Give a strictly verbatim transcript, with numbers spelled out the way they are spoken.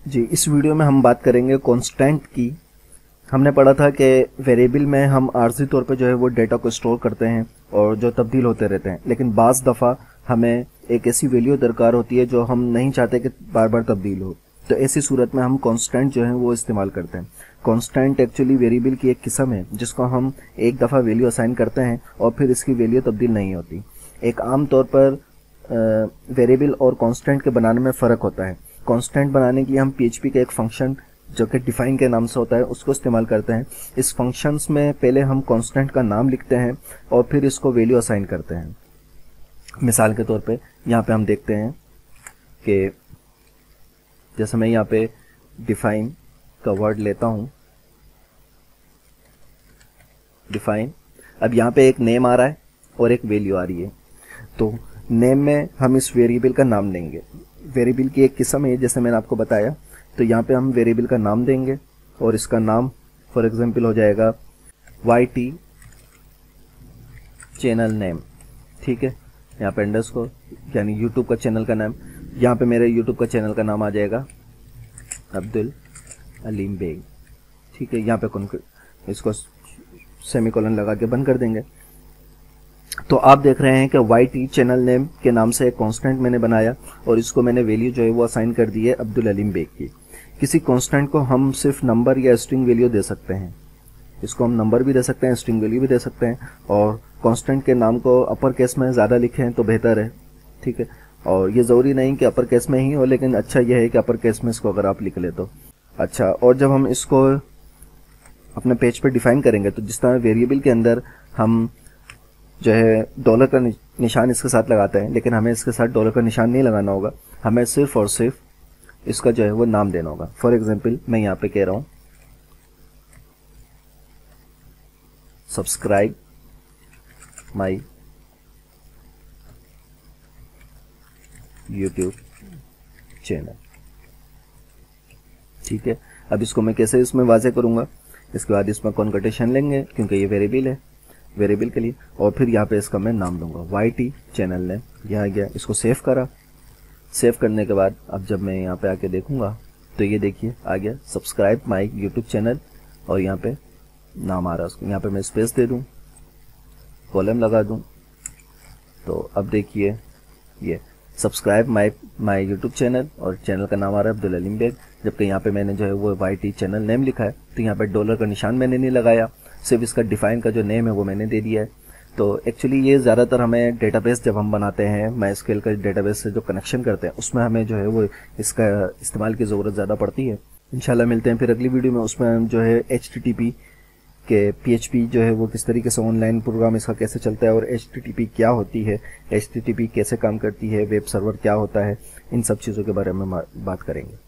जी, इस वीडियो में हम बात करेंगे कांस्टेंट की। हमने पढ़ा था कि वेरिएबल में हम आर्जी तौर पे जो है वो डेटा को स्टोर करते हैं और जो तब्दील होते रहते हैं, लेकिन बाज़ दफ़ा हमें एक ऐसी वैल्यू दरकार होती है जो हम नहीं चाहते कि बार बार तब्दील हो। तो ऐसी सूरत में हम कांस्टेंट जो है वो इस्तेमाल करते हैं। कांस्टेंट एक्चुअली वेरिएबल की एक किस्म है जिसको हम एक दफ़ा वैल्यू असाइन करते हैं और फिर इसकी वैल्यू तब्दील नहीं होती। एक आम तौर पर वेरिएबल और कांस्टेंट के बनाने में फ़र्क होता है। कांस्टेंट बनाने के लिए हम पीएचपी का एक फंक्शन जो कि डिफाइन के नाम से होता है उसको इस्तेमाल करते हैं। इस फंक्शंस में पहले हम कांस्टेंट का नाम लिखते हैं और फिर इसको वैल्यू असाइन करते हैं। मिसाल के तौर पे यहाँ पे हम देखते हैं कि जैसे मैं यहाँ पे डिफाइन का वर्ड लेता हूँ, डिफाइन, अब यहाँ पे एक नेम आ रहा है और एक वैल्यू आ रही है। तो नेम में हम इस वेरिएबल का नाम देंगे। वेरिएबल की एक किस्म है जैसे मैंने आपको बताया। तो यहाँ पे हम वेरिएबल का नाम देंगे और इसका नाम फॉर एग्जांपल हो जाएगा वाई टी चैनल नेम, ठीक है। यहाँ पे अंडरस्कोर यानी यूट्यूब का चैनल का नाम, यहाँ पे मेरे यूट्यूब का चैनल का नाम आ जाएगा अब्दुल अलीम बेग, ठीक है। यहाँ पे इसको सेमीकोलन लगा के बंद कर देंगे। तो आप देख रहे हैं कि वाई टी चैनल नेम के नाम से एक कांस्टेंट मैंने बनाया और इसको मैंने वैल्यू जो है वो असाइन कर दी है अब्दुल अलीम बेग की। किसी कांस्टेंट को हम सिर्फ नंबर या स्ट्रिंग वैल्यू दे सकते हैं। इसको हम नंबर भी दे सकते हैं, स्ट्रिंग वैल्यू भी दे सकते हैं, और कांस्टेंट के नाम को अपर केस में ज़्यादा लिखें तो बेहतर है, ठीक है। और ये ज़रूरी नहीं कि अपर केस में ही हो, लेकिन अच्छा यह है कि अपर केस में इसको अगर आप लिख ले तो अच्छा। और जब हम इसको अपने पेज पर डिफाइन करेंगे तो जिस तरह वेरिएबल के अंदर हम जो है डॉलर का निशान इसके साथ लगाते हैं, लेकिन हमें इसके साथ डॉलर का निशान नहीं लगाना होगा। हमें सिर्फ और सिर्फ इसका जो है वो नाम देना होगा। फॉर एग्जांपल मैं यहाँ पे कह रहा हूँ सब्सक्राइब माई यूट्यूब चैनल, ठीक है। अब इसको मैं कैसे इसमें वाज़ेह करूँगा, इसके बाद इसमें कॉन्कटेशन लेंगे क्योंकि ये वेरिएबल है, वेरिएबल के लिए, और फिर यहाँ पे इसका मैं नाम दूंगा वाई टी चैनल नेम। यहाँ आ गया, इसको सेव करा। सेव करने के बाद अब जब मैं यहाँ पे आके देखूंगा तो ये देखिए आ गया सब्सक्राइब माई यूट्यूब चैनल और यहाँ पे नाम आ रहा है उसको। यहाँ पे मैं स्पेस दे दूँ, कॉलम लगा दूँ, तो अब देखिए ये subscribe my my YouTube channel और चैनल का नाम आ रहा है अब्दुल अलीम बेग, जबकि यहाँ पे मैंने जो है वो वाई टी चैनल नेम लिखा है। तो यहाँ पे डॉलर का निशान मैंने नहीं लगाया, सिर्फ इसका डिफाइन का जो नेम है वो मैंने दे दिया है। तो एक्चुअली ये ज़्यादातर हमें डेटाबेस जब हम बनाते हैं, माइस्क्यूएल का डेटाबेस से जो कनेक्शन करते हैं उसमें हमें जो है वो इसका इस्तेमाल की ज़रूरत ज़्यादा पड़ती है। इंशाल्लाह मिलते हैं फिर अगली वीडियो में। उसमें हम जो है एच टी टी पी के पीएचपी जो है वो किस तरीके से ऑनलाइन प्रोग्राम इसका कैसे चलता है और एच टी टी पी क्या होती है, एच टी टी पी कैसे काम करती है, वेब सर्वर क्या होता है, इन सब चीज़ों के बारे में बात करेंगे।